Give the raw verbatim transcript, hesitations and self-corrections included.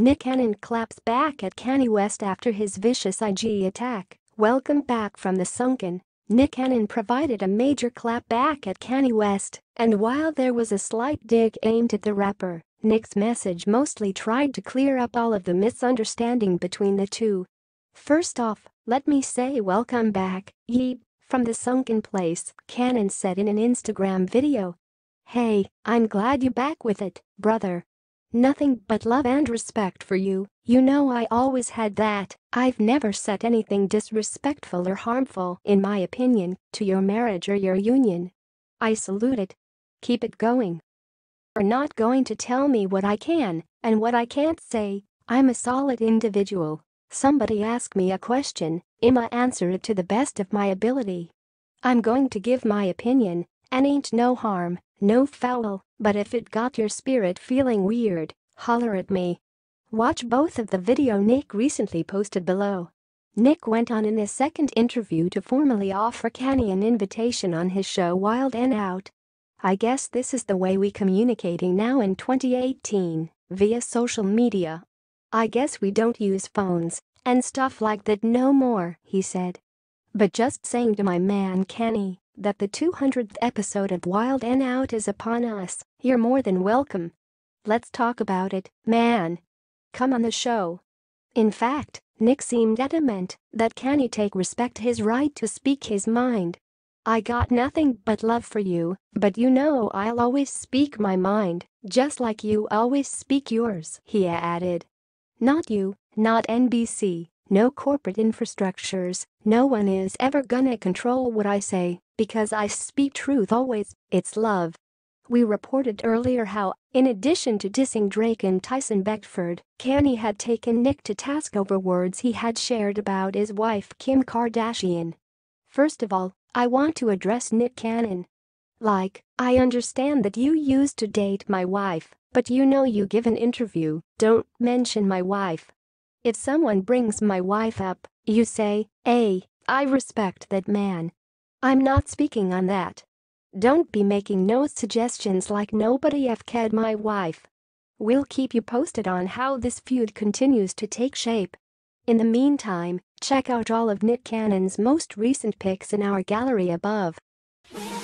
Nick Cannon claps back at Kanye West after his vicious I G attack. Welcome back from the sunken. Nick Cannon provided a major clap back at Kanye West, and while there was a slight dig aimed at the rapper, Nick's message mostly tried to clear up all of the misunderstanding between the two. "First off, let me say welcome back, ye, from the sunken place," Cannon said in an Instagram video. "Hey, I'm glad you're back with it, brother. Nothing but love and respect for you, you know I always had that. I've never said anything disrespectful or harmful, in my opinion, to your marriage or your union. I salute it. Keep it going. You're not going to tell me what I can and what I can't say. I'm a solid individual. Somebody ask me a question, I'ma answer it to the best of my ability. I'm going to give my opinion, and ain't no harm, no foul, but if it got your spirit feeling weird, holler at me." Watch both of the video Nick recently posted below. Nick went on in a second interview to formally offer Kanye an invitation on his show Wild and Out. "I guess this is the way we communicating now in twenty eighteen, via social media. I guess we don't use phones and stuff like that no more," he said. "But just saying to my man Kanye that the two hundredth episode of Wild and Out is upon us, you're more than welcome. Let's talk about it, man. Come on the show." In fact, Nick seemed adamant that Kanye take respect his right to speak his mind. "I got nothing but love for you, but you know I'll always speak my mind, just like you always speak yours," he added. "Not you, not N B C, no corporate infrastructures, no one is ever gonna control what I say, because I speak truth always, it's love." We reported earlier how, in addition to dissing Drake and Tyson Beckford, Kanye had taken Nick to task over words he had shared about his wife Kim Kardashian. "First of all, I want to address Nick Cannon. Like, I understand that you used to date my wife, but you know you give an interview, don't mention my wife. If someone brings my wife up, you say, hey, I respect that man. I'm not speaking on that. Don't be making no suggestions like nobody F'd my wife." We'll keep you posted on how this feud continues to take shape. In the meantime, check out all of Nick Cannon's most recent pics in our gallery above.